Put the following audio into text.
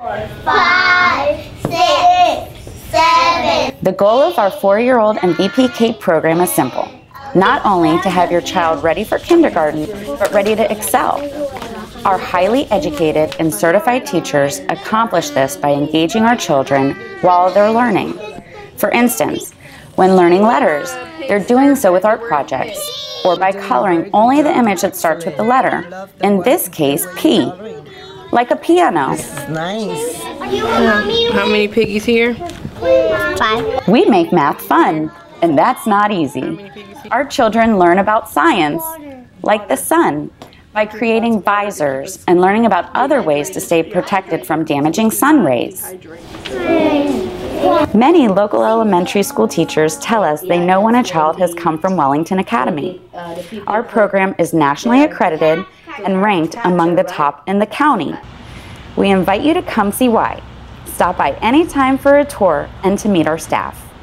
5, 6, 7. The goal of our 4-year-old MVP CAPE program is simple. Not only to have your child ready for kindergarten, but ready to excel. Our highly educated and certified teachers accomplish this by engaging our children while they're learning. For instance, when learning letters, they're doing so with art projects, or by coloring only the image that starts with the letter, in this case, P, like a piano. Nice. How many piggies here? 5. We make math fun, and that's not easy. Our children learn about science, like the sun, by creating visors and learning about other ways to stay protected from damaging sun rays. Many local elementary school teachers tell us they know when a child has come from Wellington Academy. Our program is nationally accredited and ranked among the top in the county. We invite you to come see why. Stop by anytime for a tour and to meet our staff.